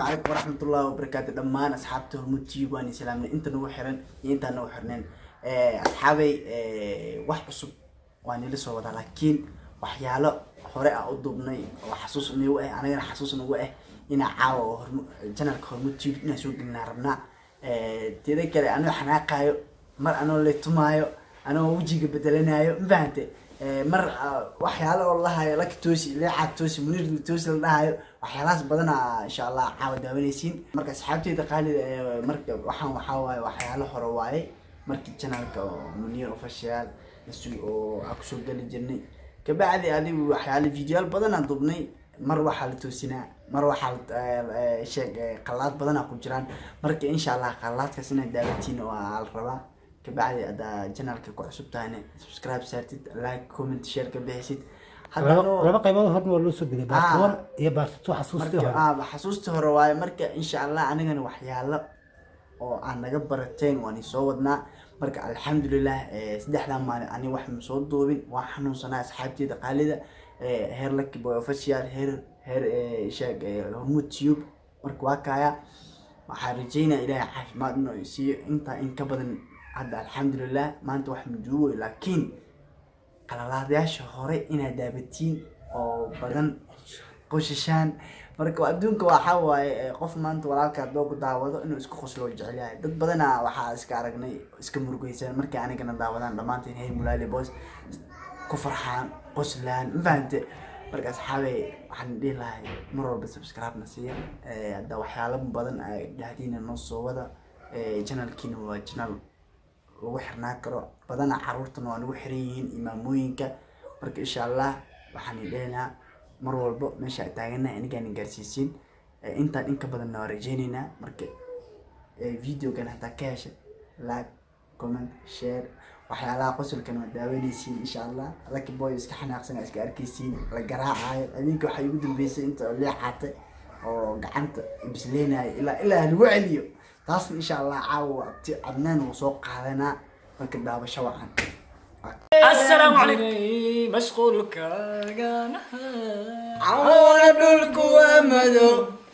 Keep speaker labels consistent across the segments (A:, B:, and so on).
A: عليكم ورحمة الله وبركاته. دمان أصحابته المتيب واني سلامنا أنت نو حرن أنت نو حرنين أصحابي واحد عصب واني لسه وضع لكن وحياله هراء أضبني وحسوس إنه وقع أنا حسوس إنه وقع إن عاو جنال كهرمتيب نسوق النارنا تذكر أنا حناقايو مر أنا اللي تمايو أنا وجهي بدلنايو فهمت مر waxyaalo wallahi la toosi leexad toosi munir toosi la dhahayo waxyaalaas badana insha Allah caawid daawanaysiin marka asxaabteyda qaalid marka waxa waaye waxyaalo hore waaye markii channelka munir official oo aku soo gali jirnay ka bacdi adigu waxyaalo video badan dubnay mar waxa la toosinaa mar waxa sheeg qalaad badan ku jiraan marka insha Allah qalaadkaas inay daawatiin oo aan rabaa بعد هذا channel كو عصب تاني subscribe سارتد لايك كومنت شير كبهسيد
B: هذا لما قيمه هرن ولا سو غلي باكون يا بارتو حسوسته
A: حسوسته روايه marka insha Allah anigana waxyaalo oo aan naga barateen waan soo wadnaa marka alxamdulillah saddexda maalin ani wax ma soo doobin waa xanuunsanaa asxaabteyda qaalida heer laki boy official heer sheeg YouTube marka waa kaaya waxaan rajeynaa ilaahay caafimaad inuu siiyo inta in ka badan هذا الحمد لله ما أنت واحد من جوا لكن على الله دياش هوري إنها دابتين أو بدن قششان مركو أبدونك وحاول قف ما أنت ولا كدوق دعوة إنه إسكو خسلو جعلها ضد بدنا وحا إسكارجني إسكو مرقيسان مركي أنا كنا دعوة لما أنت هي ملالي بوس كفرحان قسلان فهمت مركز حاوي حندي لها مرور بسبسكرايب نسيه هذا وحياله بدن جاهدين النص وهذا channel كينو channel lagu xirnaa karo badana caruurtana waa lagu xiran yihiin imaamooyinka marka insha Allah waxaan ideenaa mar walba meesha ay taagana anigaan gaarsiisin inta in ka badan waa rajeynina marka video-gan hada ka heshay like comment share waxyaalaha qosolkan waa daawanaysiin insha Allah lucky boy iska xanaaqsan iska arkaysiin la garaacayo adinka waxa ugu dambeysay inta leexatay oo gacanta bisleenay ilaa lagu celiyo taas insha Allah caawa عدنان وسوق قادنا marka daabasho wacan
C: السلام عليكم مشغول كاغانا
A: عاونا دولكو امدو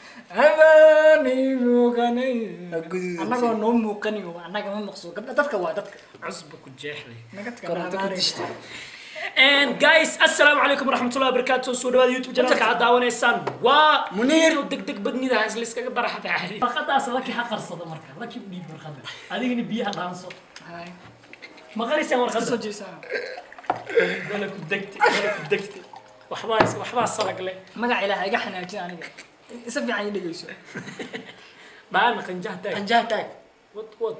C: هباني موقني annaga noo muuqaniyo annaga ma maqsoo gabdha dadka waa dadka cusub ku jeexday koronto ku dishta and guys السلام عليكم ورحمه الله وبركاته soo dhawaada youtube channel ka daawanaysan waa munir degdeg badnida is liska baraxada caadi faqadaas laki xaqarsada marka laki u dhiib warqada adigina biyaha dhaanso hay ma qarisan warqada soo jeesaa wala ku degtay waxba salagle magac ilaahay iga xanaajin aniga isa fiican dhigayso baan qanjahtaay wad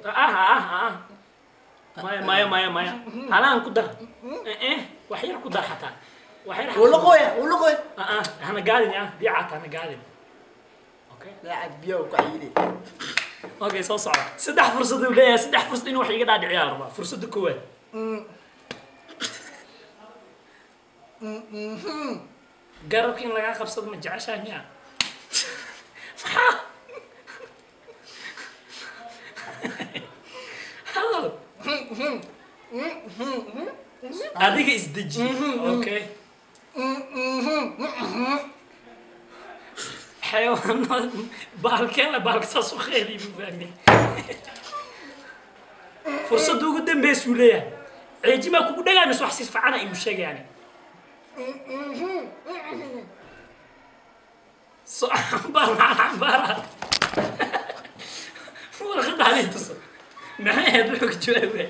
C: maya halaan ku dar waxyar ku dar xataa waxyar
A: wala qoya
C: ana gaadin biicata ana gaadin okay
A: laacad biyo ku xiyidi
C: okay soo socda saddex fursad u leeyahay saddex fursad in wax iga dhaadhiciyaa rabaa fursadda koowaad garabka in laga qabsado ma jeceshahay miya adiga isdeji okay حيوانات بالكنا بالكساس وخيلي بفهمي فرصة دوغو دنبي سوليا عيجي ما كوكو دقا مسو حسيس فعانا إيمو شاق يعني عبارة ورخد عليه تصل معايا يدلوك جوابي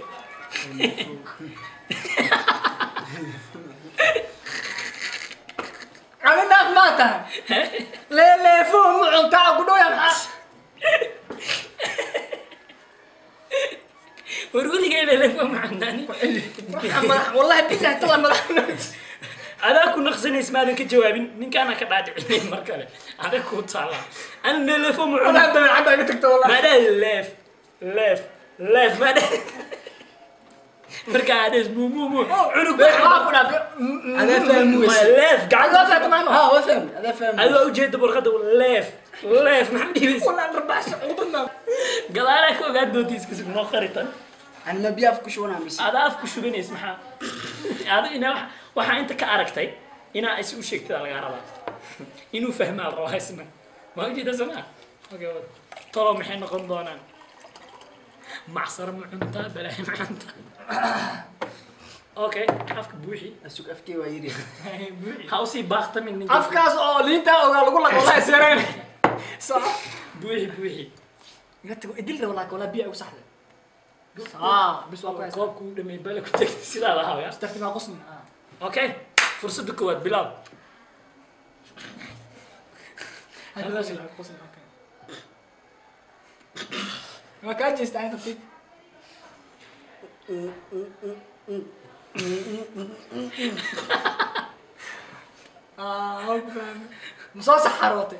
C: عملنا ماتا لا فهم عطا قدو يا خاص ورقولي قايل لا فهم عنداني والله بيتها طلع مدحنا هذا كنا خزني اسمه هذا كجوابين من كان كبعد عينين مركله هذا كنت صالح انا لا فهم عندي من عندك تكتب والله ما ده لاف ما ده مركا عادش مو عنق
A: انا فاهم
C: لاف قاعد لا فاهم
A: هو فاهم هذا فاهم
C: هذا وجهت بالغدا لاف محمد والله نربح عقدنا قال لك قاعد دوتيس كسب نو خريطه
A: انا بيافك شو انا مس
C: هذا افك شو بني اسمها هذا انا waxa inta ka aragtay ina ay soo sheegtay laga rabaa inuu fahmaa rawaysna ma wajida sama اوكي طلع محين قندونان معصر معمتا بلا معمتا اوكي افك بوحي
A: اسوق افكي ويري
C: بوحي هاوسي باخته من
D: afkaas oo liinta ogaa lagu laqo la isireen صح
C: بوحي
D: قلت ادل ولا ولا بيع وصحله بس واقع
C: كوبكو دمي بالك تكت سيدا لها يا
D: استخدم قصني
C: اوكي فرصه كواد بلال
D: هذا شيء قصني اوكي ما كان يستعين فيك مصاص حروتي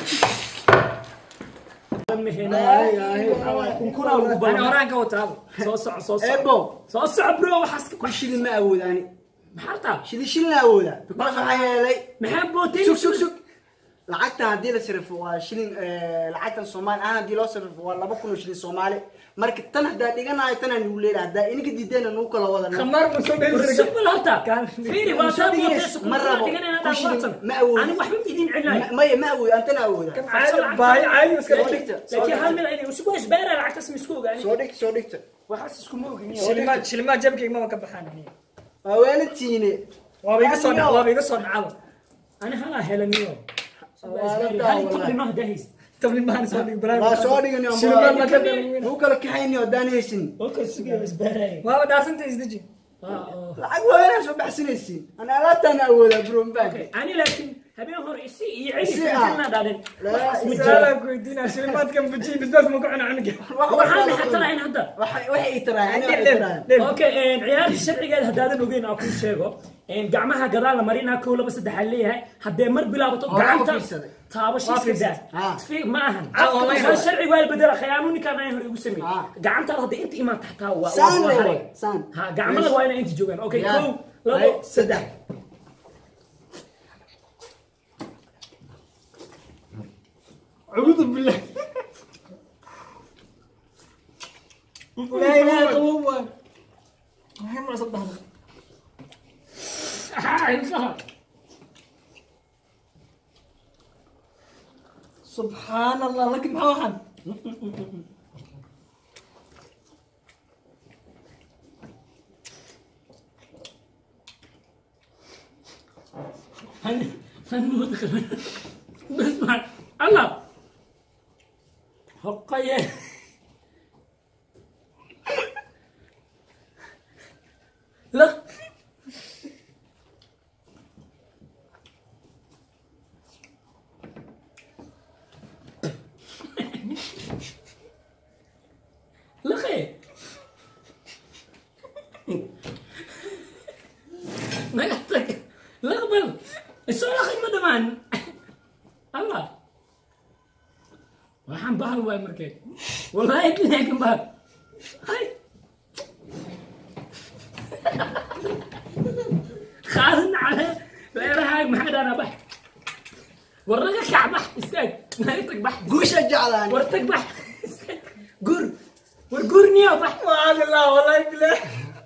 D: انا وراك وتابو
C: صوص
A: ابو
C: صوص برو وحسك
A: كل شيء ما اود يعني
C: محرطه
A: شيل لا اودا بكون حيالي
C: محبوتين
A: سوق lacagta hadii la sarifo waa shilin lacagta Soomaali aan hadii loo sarifo waa 2,000 shilin Soomaali marka tan hadaa dhiganaay tan aan u leeyahay hadaa inka diideen anu kala wadana
D: خمار مسوي
C: سبل هتا فيري واسابوتس
A: مرة
C: ما اول انا واحد مدين علاج
A: ما اود انت لا اودا
D: باي عالي بس
C: لكن هل يعني وش بس بارا العكس مسكوق يعني
A: soo dhigta
C: وحاسسكم موقني
D: شلمات جبك ما كبحان
A: haweenatiine
D: وابي قصون عاود
C: انا هلا هلنيو هل تقلي ما داهيس
D: تبني ما نسوي براي
A: waa soo dhigan
D: شلمات ما كبحان
A: uu kala kaxayni wadaan haysin
C: اوكي سوق بس بارا
D: ما دارس انت ازدجي
A: lacag waa soo baxsanaysiin ana alaatan awooda bro mbaa
C: انا لكن هبين هور اسي يعيش
A: إسي
C: لنا دادن
D: سالك ويدينا شلمات كم بتجي بس ما قعنا عنك
C: وحنا حتى راين هدا
A: waxay tiraayeen
C: اوكي عيال الشرعي قال هدادن وجين اكو شيغو gacmaha gadaal la marina kow laba saddex aan leeyahay hadee mar bilaabato gacanta taabashiiska daa fi ma ahan sharci waa bedel khiyaamuni kana hor igu sameey gacanta hadee inta imaan taxtaa waa ha gacmaha waa inay inta joogan okay kow laba saddex
D: أعوذ بالله لا إله إلا الله محمد صدق سبحان الله لكن محمد
C: بسمع الله حقية لا لخي ما يحتاج لغبل السؤال أخي ما دمان الله waxaan bahal waay markay wallahi laakiin bahal hay خالد على غيرها ما حدا انا بح ورقه كعبه استاذ ما يطق بح
A: guusha jeclaan
C: ورتق بح قر ورقرني يا بح
D: وعلى الله والله بالله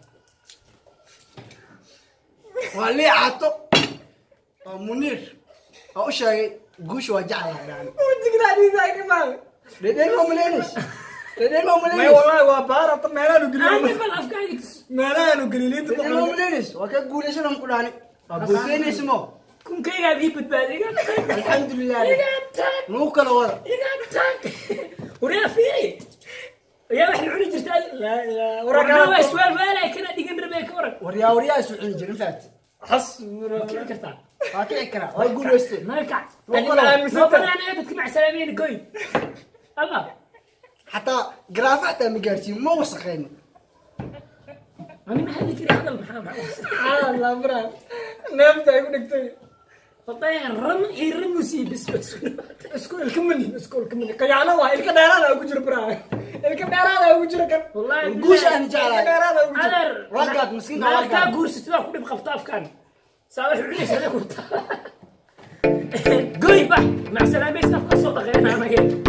A: waa lii caato oo muniir oo u sheegay guusha waa jeclaan
D: وتقرا لي ذاك ما
A: dhedheen ma maleynaysa dhedheen ma
D: ما
A: maleynaysa
D: والله وبارة طب ما لا
C: انا
D: نقول
C: بالافكار
D: ما لا نقول لي
A: dhedheen ma maleynaysa waa ka guulaysan ku dhaani waa guuleynaysa mo
C: كم كي غادي بتبادي
A: alxamdulilah nuu kala wada
C: وريا في يا واحد العلي جرتال
D: لا لا
C: ورنا
D: وراك
C: سؤال فالا كنا ديجن ربيك ورق
A: waryaa isu cuni jirin faat
D: حص
C: كيف كرتا
A: waa kici karaa waa guulaystay
C: ما يقع
D: أنا مسدد.
C: ربنا انا عدتك مع سلامين قوي الله
A: xataa garaafa xataa ma gaarsiin ma wasaqeyn
C: انا ما حد كده هذا المحامي
D: سبحان الله برا نبدا يقول لك
C: والله الرمسي بس
D: اسكول الكمني اسكول الكمني قيانا واي الكدارada ugu jiro برا الكدارada ugu jiro kan
C: والله
A: guusha aan jeclahay
D: الكدارada ugu jiro
C: على
A: ragaad miskiin
C: ما كان كورس تبع كل بخفطاف كان صالح عليس انا كنت قوي بح مع سلامة سنف صوت غيرنا ما جيت